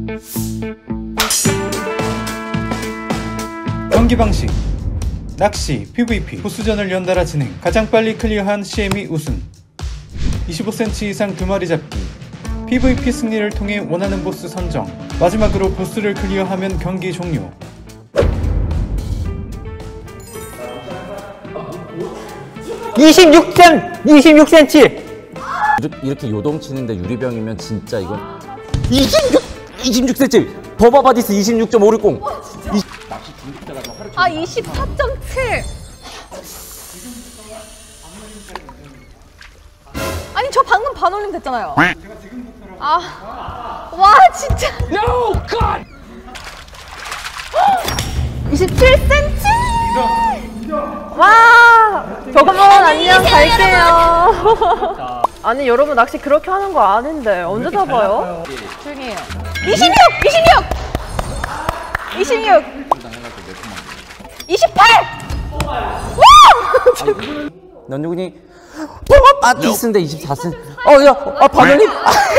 경기 방식: 낚시, PVP, 보스전을 연달아 진행. 가장 빨리 클리어한 CM이 우승. 25cm 이상 2마리 잡기. PVP 승리를 통해 원하는 보스 선정. 마지막으로 보스를 클리어하면 경기 종료. 이렇게 요동치는데 유리병이면 진짜 이건 26cm! 버바바디스 26.560! 아, 24.7! 아니, 저 방금 반올림 됐잖아요. 아, 와, 진짜. No, God! 27cm! 와! 저거면 안녕, 갈게요. 아니, 여러분 낚시 그렇게 하는 거 아닌데 언제 잡아요? 조용히 해요. 26! 26! 28! 와! 넌 누구니? 버바바디스인데 24cm. 야, 반올림!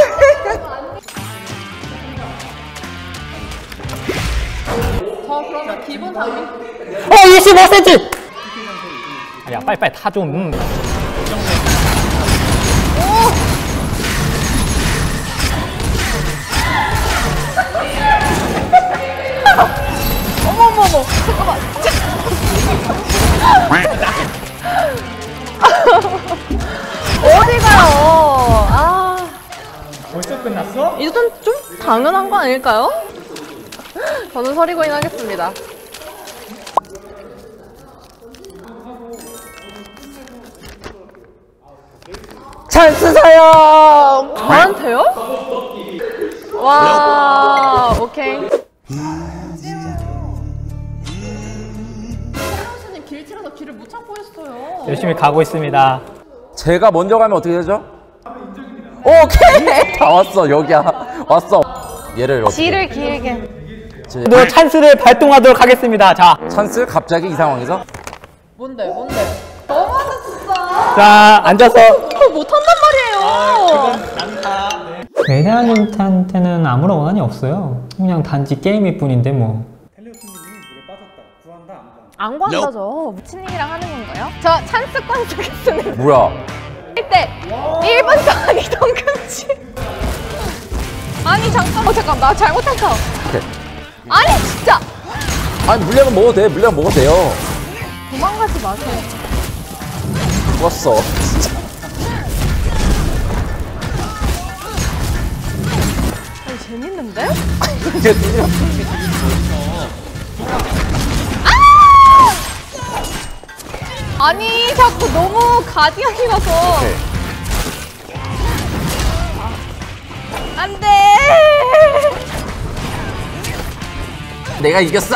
저 그러면 기본 장비? 25cm! 야, 빨리빨리 타 좀. 어머머머, 잠깐만. 어디 가요? 아. 벌써 끝났어? 이제 좀 당연한 거 아닐까요? 저는 서리고인 하겠습니다. 찬스 사용! 저한테요? 와, 오케이. 선생님 길 치러서 길을 못 찾고 있어요. 열심히 가고 있습니다. 제가 먼저 가면 어떻게 되죠? 오케이! 다 왔어, 여기야. 왔어. 얘를 어떻게? 길을 길게. 너 찬스를 발동하도록 하겠습니다. 자, 찬스? 갑자기 이 상황에서? 뭔데? 너무하다 진짜. 자, 앉아서. 그거 못한단 말이에요. 외래아님한테는 아무런 원한이 없어요. 그냥 단지 게임일 뿐인데 뭐. 안 관다죠. 무친님이랑 하는 건가요? 저 찬스권 쓰겠습니다. 뭐야? 1대 1분 동안 이동 금지. 아니 잠깐 나 잘못했어. 오케이. 아니 진짜 아니, 물량은 먹어도 돼. 물량 먹어도 돼요. 도망가지 마세요. 죽었어. 진짜. 아니 재밌는데? 이게 누구야? 아니 자꾸 너무 가디언이라서. 안돼. 내가 이겼어!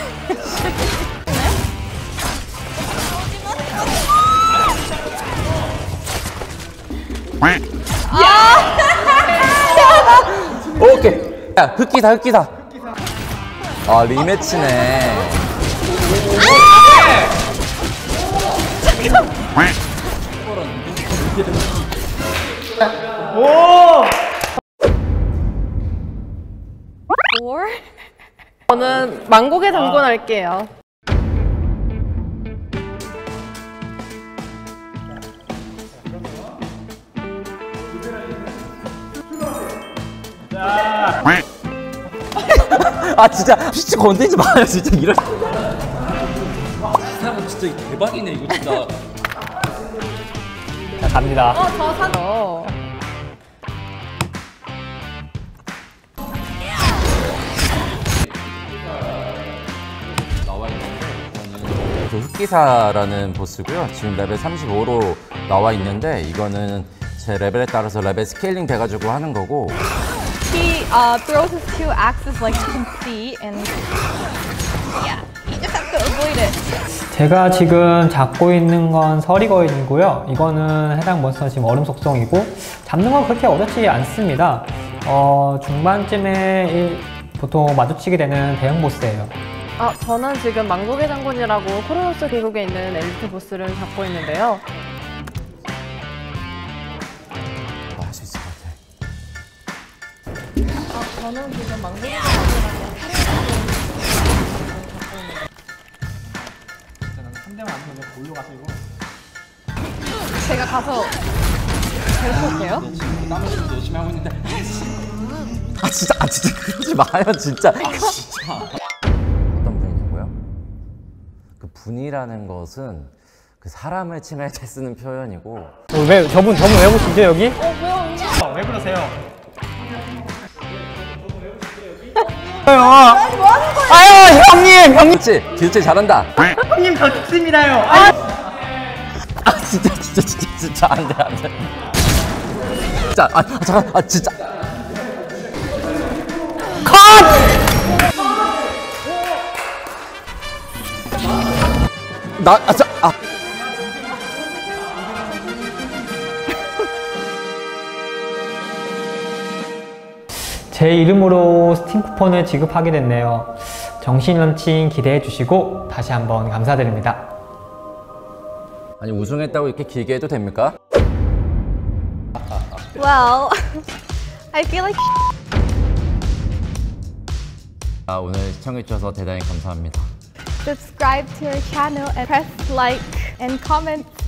오케이. 야, 흑기사. 아, 리매치네. 뭘? 저는 망고개 장군 할게요. 아, 진짜 피치 건드리지 마요, 진짜. 이런. 이 사람은 진짜 대박이네 이거 진짜. 자, 갑니다. 저 사죠. 그 흑기사라는 보스고요. 지금 레벨 35로 나와 있는데 이거는 제 레벨에 따라서 레벨 스케일링 돼가지고 하는 거고. He throws his two axes like you can see, and yeah, you just have to avoid it. 제가 지금 잡고 있는 건 서리거인이고요. 이거는 해당 몬스터 지금 얼음 속성이고 잡는 건 그렇게 어렵지 않습니다. 중반쯤에 보통 마주치게 되는 대형 보스예요. 저는 지금 망고개 장군이라고 코르노스 계곡에 있는 엘리트 보스를 잡고 있는데요. 할 수 있을 것 같아. 저는 지금 망설이는 제가 가서 배울게요. 열심히 하고 있는데. 진짜 그러지 마요, 진짜. 어떤 분이냐고요? 그 분이라는 것은 그 사람을 칭할 때 쓰는 표현이고. 왜 저분 왜 보시죠 여기? 왜 그러세요? 아유 형님 기우치 잘한다. 형님 저 죽습니다요. 진짜 안 돼. 진짜 잠깐 진짜. 제 이름으로 스팀 쿠폰을 지급하게 됐네요. 정신 런칭 기대해 주시고 다시 한번 감사드립니다. 아니 우승했다고 이렇게 길게 해도 됩니까? Well, I feel like 오늘 시청해주셔서 대단히 감사합니다. subscribe to our channel and press like and comment